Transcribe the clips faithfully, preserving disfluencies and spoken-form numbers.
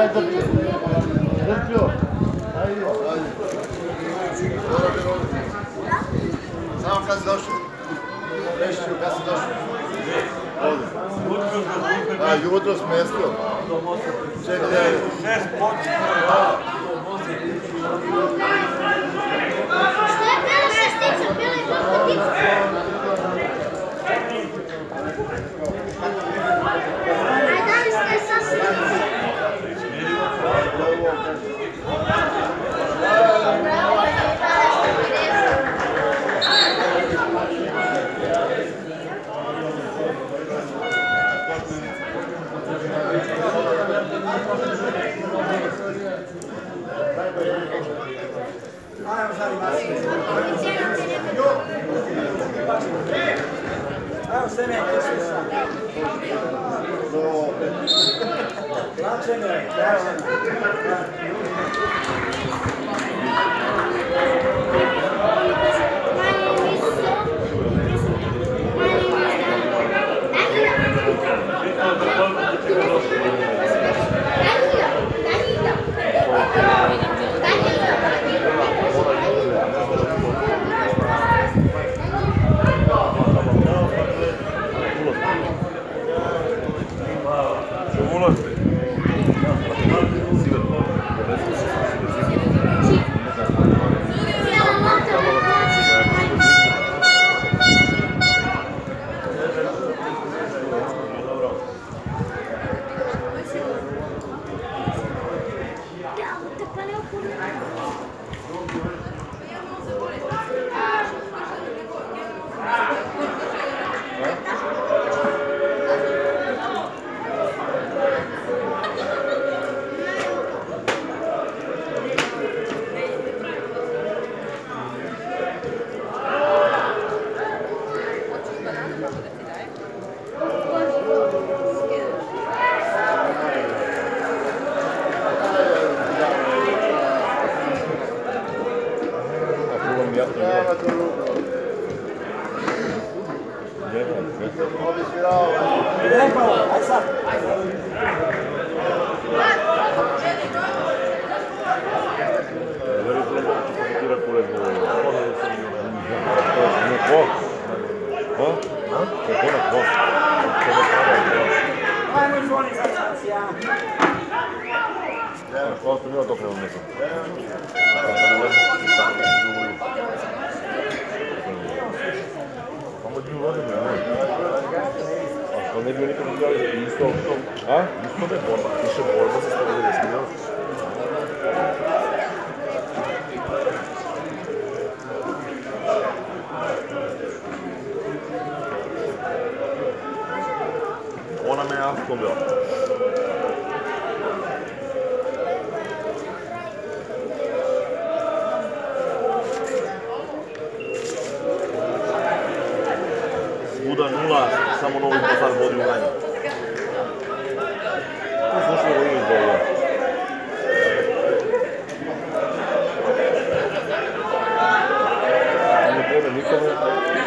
daj trpio. Trpio. Ajde. Samo kad si došao. Reći ću kad si došao. Ovdje. A, jutro smo jestio. Čekaj. Šest počinje. Što je bila šestica? Bila je potputica. A da li ste sasvim? Evo se ne, jesu sam. Plačene, Ona me jako bila. Svuda nula, samo Novi Pazar vodi u manje. To slušao da vidim dobro. Ne pojme nikome.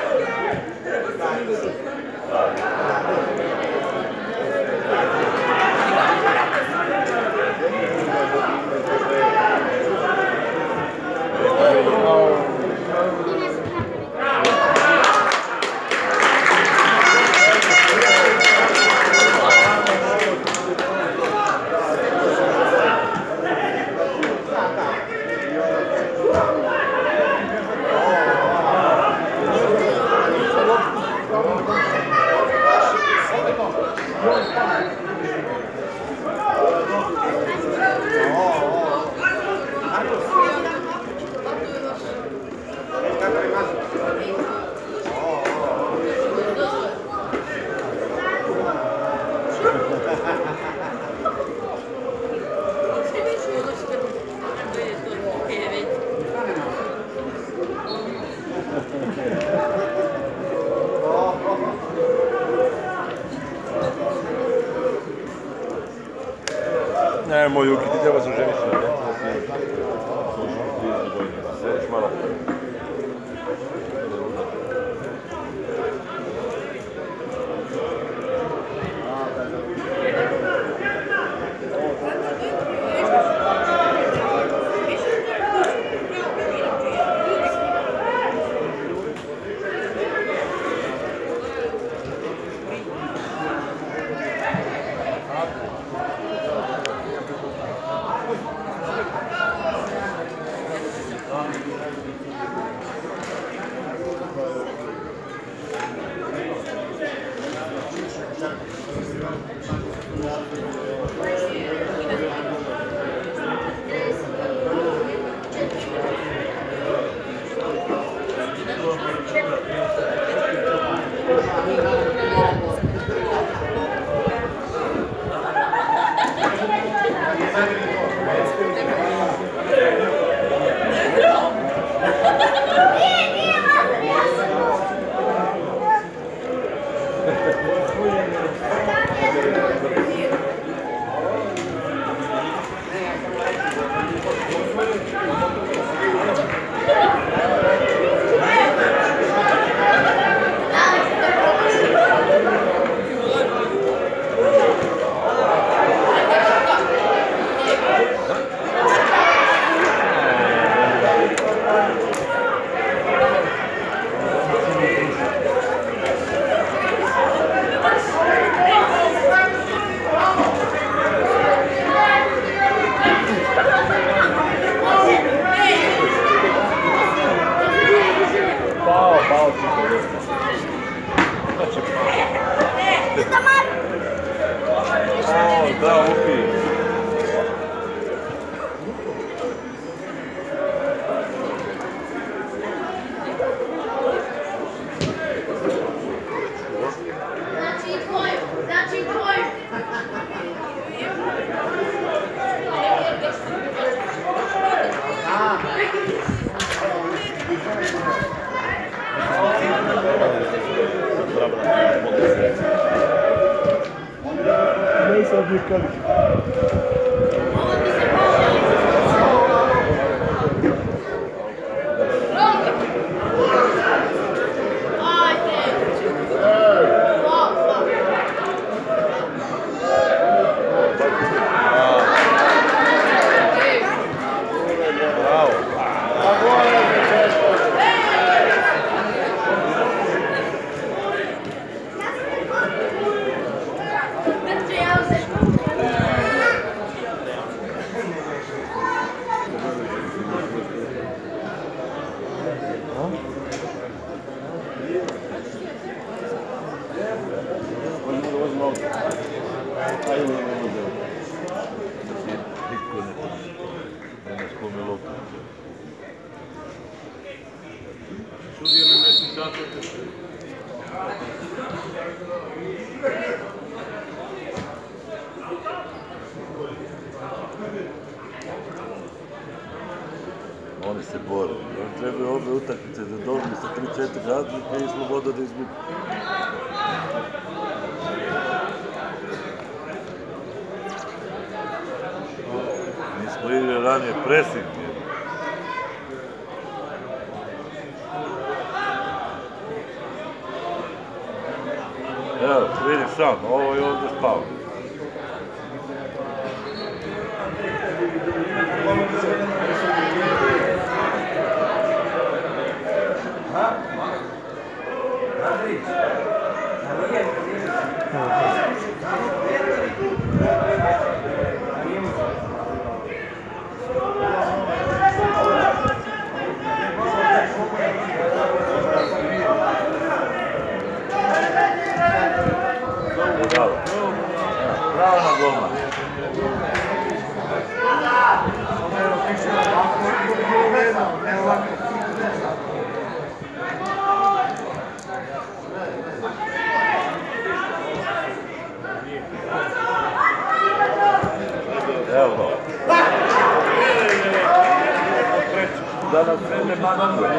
Ne, moj Juki, ti treba se ženiš na djecu, da ti služiš trideset godina. Sediš malo. O, da, upi. Znači tvoj, znači tvoj. Ne sam nikad. Oni se bore. Trebaju ove utakmice da dobiju sa tri četiri razlike i sloboda da izgubi. Mi smo igrali ranije presing. Evo, vidiš sam, ovo je ovdje spao. Bravo na golman. Evo go. Da nas ne manjuje.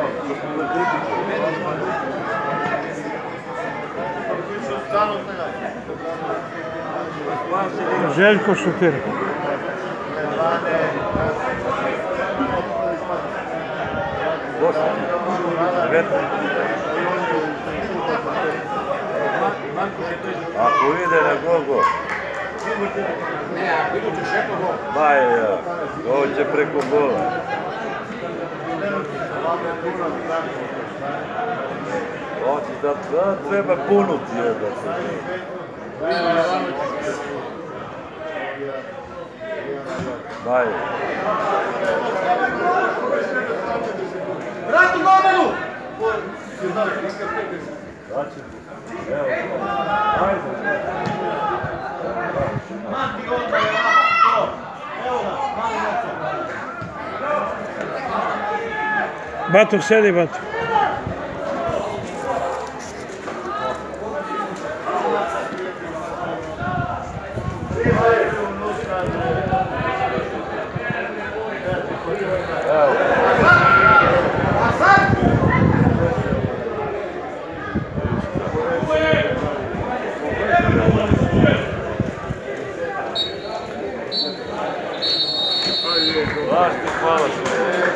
Željko šutir. Ako ide na gol, gol. Ne, ako idu ćeš eko gol. Ba je, ovo će preko gola. On će da treba punuti jedno. Ba je. Vrati golmanu! Evo, ajde. Manti golmanu, to. Evo ga, mali noca. Batu, sedi, Batu. Baš ti hvala što.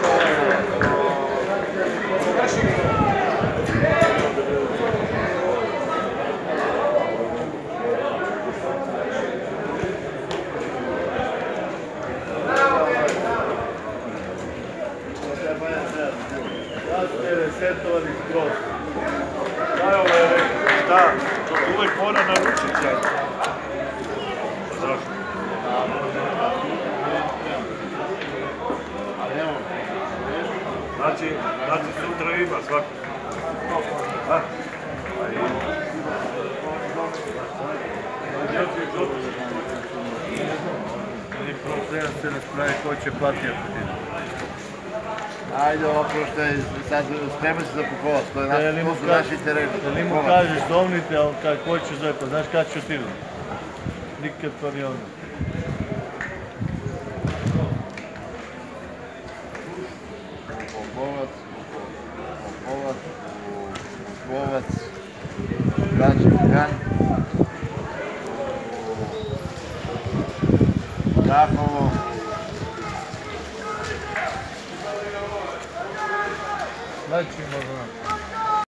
Setovani skroz. Šta je ovo je rekao? Šta? To uvijek mora naručiti čak. Zašto? Znači, znači sutra ima svaki. Prvo treba se raspravi ko će platiti ako ti. Ajde, ovo što je sad sprema se za Pukovac, to je naš, to su naši tereni. Ili mu kažeš domnite, ali ko će zove, pa znaš kada ću ti? Nikad pa ni ono.